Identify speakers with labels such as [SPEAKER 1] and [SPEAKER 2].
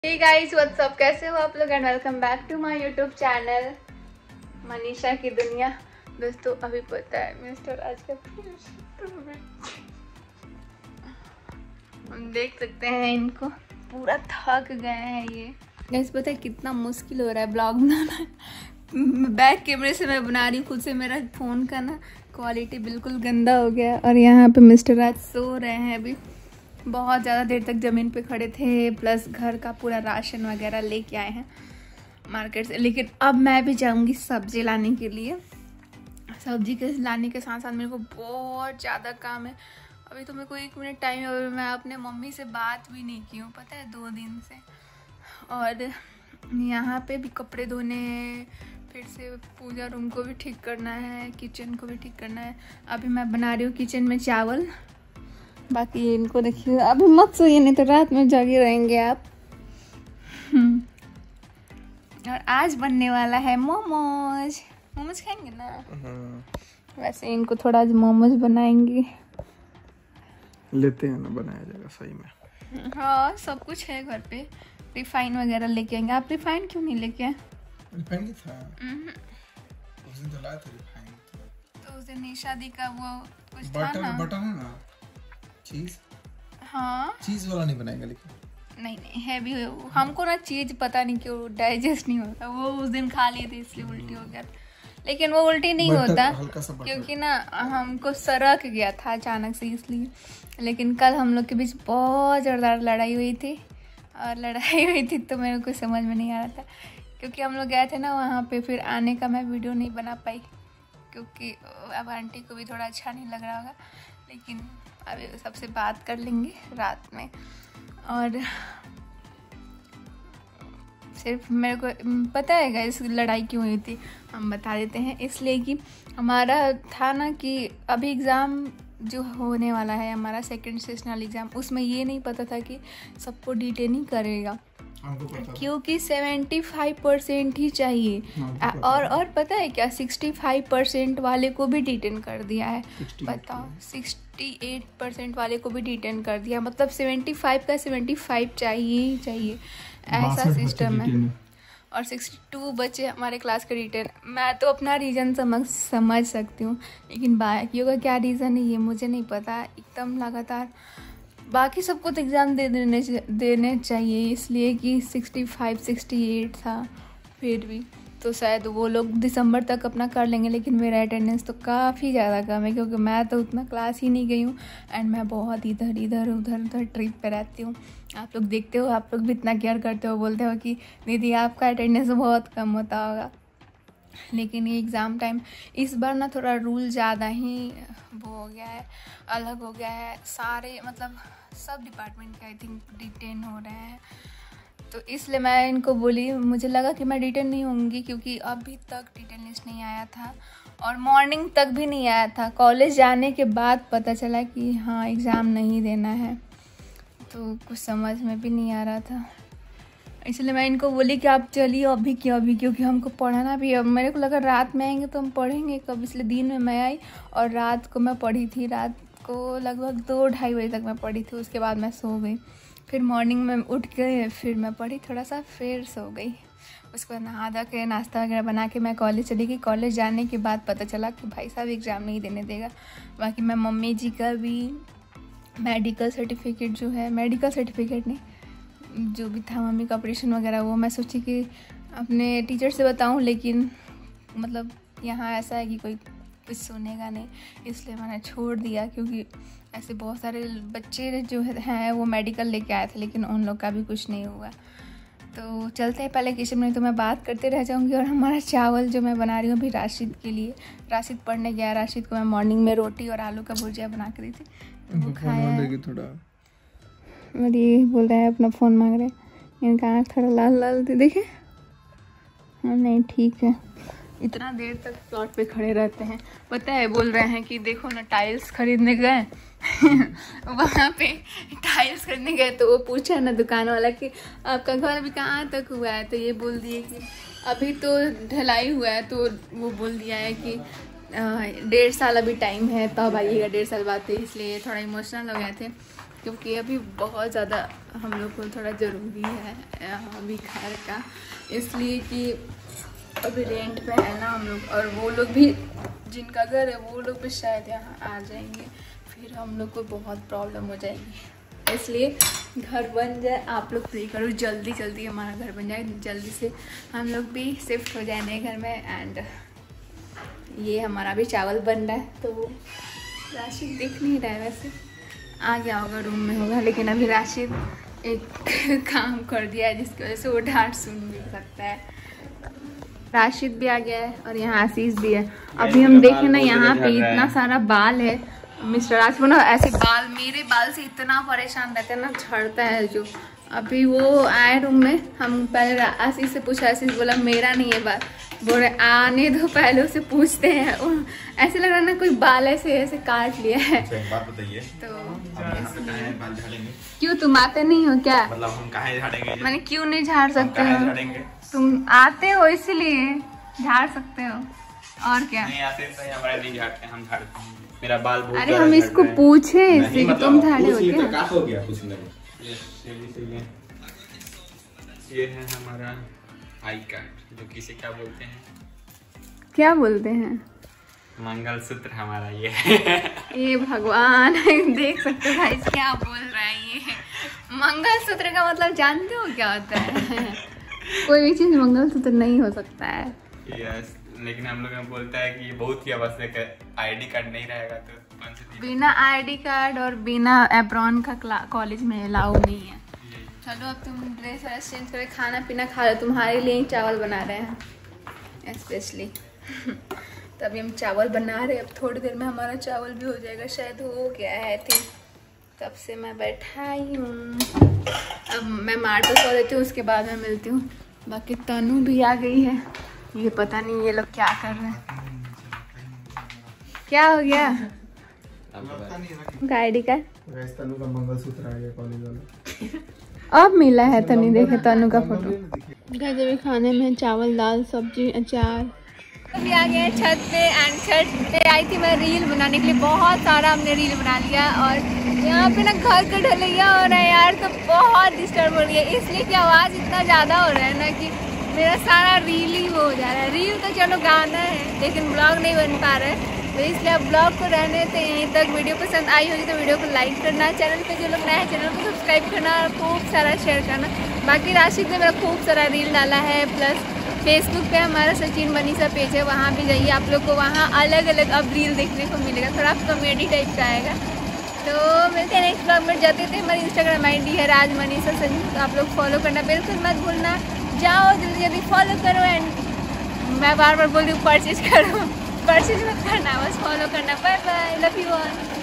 [SPEAKER 1] Hey guys what's up, कैसे हो आप लोग and welcome back to my YouTube channel Manisha की दुनिया। दोस्तों अभी पता है मिस्टर आज का हम देख सकते हैं इनको पूरा थक गए हैं ये। गाइस पता है कितना मुश्किल हो रहा है ब्लॉग बनाना। बैक कैमरे से मैं बना रही हूँ, खुद से मेरा फ़ोन का ना क्वालिटी बिल्कुल गंदा हो गया। और यहाँ पे मिस्टर राज सो रहे हैं अभी। बहुत ज़्यादा देर तक ज़मीन पे खड़े थे, प्लस घर का पूरा राशन वगैरह लेके आए हैं मार्केट से। लेकिन अब मैं भी जाऊंगी सब्जी लाने के लिए। सब्जी के लाने के साथ साथ मेरे को बहुत ज़्यादा काम है। अभी तो मेरे को 1 मिनट टाइम है और मैं अपने मम्मी से बात भी नहीं की हूँ, पता है, 2 दिन से। और यहाँ पे भी कपड़े धोने हैं, फिर से पूजा रूम को भी ठीक करना है, किचन को भी ठीक करना है। अभी मैं बना रही हूँ किचन में चावल। बाकी इनको देखिए, अभी मत सोइए नहीं तो रात में जागे रहेंगे आप। और आज बनने वाला है मोमोज। मोमोज खाएंगे ना? वैसे इनको थोड़ा आज मोमोज बनाएंगे,
[SPEAKER 2] लेते हैं ना, बनाया जाएगा सही में।
[SPEAKER 1] हाँ सब कुछ है घर पे। रिफाइन वगैरह लेके आएंगे। आप रिफाइन क्यों नहीं लेके आए?
[SPEAKER 2] रिफाइन की था उस दिन तो लाया था रिफाइन।
[SPEAKER 1] तो उस दिन शादी का वो कुछ था
[SPEAKER 2] बटर
[SPEAKER 1] ना।
[SPEAKER 2] बटर है ना, चीज।
[SPEAKER 1] हाँ
[SPEAKER 2] चीज वाला नहीं बनाएंगे लेकिन।
[SPEAKER 1] नहीं है भी हमको ना चीज पता नहीं क्यों डाइजेस्ट नहीं होता। वो उस दिन खा लिए थे इसलिए उल्टी हो गया। लेकिन वो उल्टी नहीं होता क्योंकि ना हमको सरक गया था अचानक से, इसलिए। लेकिन कल हम लोग के बीच बहुत ज़ोरदार लड़ाई हुई थी। और लड़ाई हुई थी तो मेरे को समझ में नहीं आ रहा था क्योंकि हम लोग गए थे ना वहाँ पे। फिर आने का मैं वीडियो नहीं बना पाई क्योंकि अब आंटी को भी थोड़ा अच्छा नहीं लग रहा होगा। लेकिन अभी सबसे बात कर लेंगे रात में। और सिर्फ मेरे को पता है गाइस लड़ाई क्यों हुई थी, हम बता देते हैं। इसलिए कि हमारा था ना कि अभी एग्ज़ाम जो होने वाला है हमारा सेकंड सेशनल एग्ज़ाम, उसमें ये नहीं पता था कि सबको डिटेन करेगा क्योंकि 75% ही चाहिए। और पता है क्या, 65% वाले को भी डिटेन कर दिया है। बताओ, 68% वाले को भी डिटेन कर दिया। मतलब 75 का 75 चाहिए ही चाहिए, ऐसा सिस्टम है। और 62 बच्चे हमारे क्लास के डिटेन। मैं तो अपना रीज़न समझ सकती हूँ, लेकिन बाकियों का क्या रीज़न है ये मुझे नहीं पता। एकदम लगातार बाकी सबको तो एग्ज़ाम देने चाहिए, इसलिए कि 65 68 था। फिर भी तो शायद वो लोग दिसंबर तक अपना कर लेंगे। लेकिन मेरा अटेंडेंस तो काफ़ी ज़्यादा कम है क्योंकि मैं तो उतना क्लास ही नहीं गई हूँ। एंड मैं बहुत इधर उधर ट्रिप पे रहती हूँ। आप लोग देखते हो, आप लोग भी इतना केयर करते हो, बोलते हो कि दीदी आपका अटेंडेंस बहुत कम होता होगा। लेकिन ये एग्ज़ाम टाइम इस बार ना थोड़ा रूल ज़्यादा ही वो हो गया है, अलग हो गया है। सारे मतलब सब डिपार्टमेंट के आई थिंक डिटेन हो रहे हैं। तो इसलिए मैं इनको बोली, मुझे लगा कि मैं डिटेन नहीं होंगी क्योंकि अभी तक डिटेन लिस्ट नहीं आया था और मॉर्निंग तक भी नहीं आया था। कॉलेज जाने के बाद पता चला कि हाँ एग्ज़ाम नहीं देना है, तो कुछ समझ में भी नहीं आ रहा था। इसलिए मैं इनको बोली कि आप चलिए अभी क्योंकि हमको पढ़ाना भी है। अब मेरे को लगा रात में आएंगे तो हम पढ़ेंगे कब, इसलिए दिन में मैं आई और रात को मैं पढ़ी थी। रात को लगभग 2-2:30 बजे तक मैं पढ़ी थी। उसके बाद मैं सो गई। फिर मॉर्निंग में उठ के फिर मैं पढ़ी थोड़ा सा, फिर सो गई। उसके बाद नहा धा के नाश्ता वगैरह बना के मैं कॉलेज चली गई। कॉलेज जाने के बाद पता चला कि भाई साहब एग्ज़ाम नहीं देने देगा। बाकी मैं मम्मी जी का भी मेडिकल सर्टिफिकेट जो है, मेडिकल सर्टिफिकेट नहीं जो भी था मम्मी का ऑपरेशन वगैरह, वो मैं सोची कि अपने टीचर से बताऊं। लेकिन मतलब यहाँ ऐसा है कि कोई कुछ सुनेगा नहीं, इसलिए मैंने छोड़ दिया। क्योंकि ऐसे बहुत सारे बच्चे जो हैं वो मेडिकल लेके आए थे लेकिन उन लोग का भी कुछ नहीं हुआ। तो चलते हैं पहले किचन में, तो मैं बात करते रह जाऊँगी। और हमारा चावल जो मैं बना रही हूँ अभी राशिद के लिए, राशिद पढ़ने गया। राशिद को मैं मॉर्निंग में रोटी और आलू का भुजिया बना के दी थी, वो खाया।
[SPEAKER 2] थोड़ा
[SPEAKER 1] और ये बोल रहे हैं अपना फ़ोन मांग रहे हैं। इनका आँख थोड़ा लाल लाल देखे। हाँ नहीं ठीक है। इतना देर तक प्लॉट पे खड़े रहते हैं, पता है। बोल रहे हैं कि देखो ना टाइल्स खरीदने गए वहाँ पे टाइल्स खरीदने गए तो वो पूछा ना दुकान वाला कि आपका घर अभी कहाँ तक हुआ है। तो ये बोल दिए कि अभी तो ढलाई हुआ है। तो वो बोल दिया है कि 1.5 साल अभी टाइम है, तब आइएगा 1.5 साल बाद। इसलिए थोड़ा इमोशनल हो गए थे। क्योंकि अभी बहुत ज़्यादा हम लोग को थोड़ा ज़रूरी है अभी घर का, इसलिए कि अभी रेंट पे है ना हम लोग, और वो लोग भी जिनका घर है वो लोग भी शायद यहाँ आ जाएंगे, फिर हम लोग को बहुत प्रॉब्लम हो जाएगी। इसलिए घर बन जाए, आप लोग प्रे करो जल्दी जल्दी हमारा घर बन जाए, जल्दी से हम लोग भी शिफ्ट हो जाए नए घर में। एंड ये हमारा भी चावल बन रहा है, तो राशिद दिख नहीं रहा है, वैसे आ गया होगा रूम में होगा, लेकिन अभी राशिद एक काम कर दिया है जिसकी वजह से वो डांट सुन भी सकता है। राशिद भी आ गया है और यहाँ आशीष भी है। अभी हम देखें ना यहाँ पे इतना सारा बाल है, मिस्टर राज ना ऐसे बाल, मेरे बाल से इतना परेशान रहता है ना, झड़ता है जो। अभी वो आए रूम में, हम पहले आशीष से पूछा, आशीष बोला मेरा नहीं है बाल, बोल रहे आने दो पहले उसे पूछते हैं। ऐसे लग रहा है ना कोई बाल ऐसे ऐसे काट लिया है।
[SPEAKER 3] बात बताइए,
[SPEAKER 1] तो
[SPEAKER 3] बाल झाड़ेंगे
[SPEAKER 1] क्यों तुम आते नहीं हो क्या?
[SPEAKER 3] मतलब हम कहाँ झाड़ेंगे?
[SPEAKER 1] मैंने क्यों नहीं झाड़ सकते हो?
[SPEAKER 3] झाड़ेंगे
[SPEAKER 1] तुम आते हो इसीलिए झाड़ सकते हो, और क्या?
[SPEAKER 3] नहीं आते तो हमारे नहीं झाड़ते, हम झाड़ते हैं। मेरा बाल बहुत
[SPEAKER 1] अरे हम इसको पूछे इससे कि तुम झाड़े हो क्या?
[SPEAKER 3] क्या हो गया कुछ नहीं। ये है हमारा आई कार्ड, जो किसे क्या बोलते हैं?
[SPEAKER 1] क्या बोलते हैं?
[SPEAKER 3] मंगलसूत्र हमारा ये।
[SPEAKER 1] ये भगवान देख सकते हो गाइस क्या बोल रहा है ये। मंगलसूत्र का मतलब जानते हो क्या होता है? कोई भी चीज मंगलसूत्र नहीं हो सकता है।
[SPEAKER 3] यस, लेकिन हम लोग बोलता है कि ये बहुत ही आवश्यक है, आईडी कार्ड नहीं रहेगा तो
[SPEAKER 1] बिना आईडी कार्ड और बिना एप्रॉन का कॉलेज में अलाउ नहीं है। चलो अब तुम ड्रेस वैस चेंज करके खाना पीना खा लो, तुम्हारे लिए ही चावल बना रहे हैं स्पेशली। तभी हम चावल बना रहे हैं, अब थोड़ी देर में हमारा चावल भी हो जाएगा, शायद हो गया है थी, तब से मैं बैठा ही हूँ। अब मैं मार्ट पे सो लेती हूँ, उसके बाद मैं मिलती हूँ। बाकी तनु भी आ गई है, ये पता नहीं ये लोग क्या कर रहे हैं। क्या हो गया? आईडी का
[SPEAKER 2] तनु का मंगलसूत्र आ गया कॉलेज वाला,
[SPEAKER 1] अब मिला है तनु, देखे तनु का फोटो। घर जब खाने में चावल दाल सब्जी अचार। अभी आ गए छत पे, एंड छत पे आई थी मैं रील बनाने के लिए, बहुत सारा हमने रील बना लिया। और यहाँ पे ना घर का ढलैया हो रहा है यार, तो बहुत डिस्टर्ब हो रही है, इसलिए कि आवाज़ इतना ज़्यादा हो रहा है ना कि मेरा सारा रील ही वो हो जा रहा है। रील तो चलो गाना है, लेकिन ब्लॉग नहीं बन पा रहा है, तो इसलिए अब ब्लॉग को रहने थे यहीं तक। वीडियो पसंद आई होगी तो वीडियो को लाइक करना, चैनल पे जो लोग नए हैं चैनल को सब्सक्राइब करना और खूब सारा शेयर करना। बाकी राशिद ने मेरा खूब सारा रील डाला है, प्लस फेसबुक पे हमारा सचिन मनीषा पेज है, वहाँ भी जाइए, आप लोग को वहाँ अलग अलग अब रील देखने को मिलेगा, थोड़ा कॉमेडी टाइप का आएगा। तो मिलते हैं नेक्स्ट ब्लॉग में। जाते थे हमारी इंस्टाग्राम ID है राज मनीषा संजू, तो आप लोग फॉलो करना बिल्कुल मत भूलना, जाओ जल्दी जल्दी फॉलो करो। एंड मैं बार बार बोल रही हूँ परचेज करो, परचेज मत करना, बस फॉलो करना। Bye bye, love you all.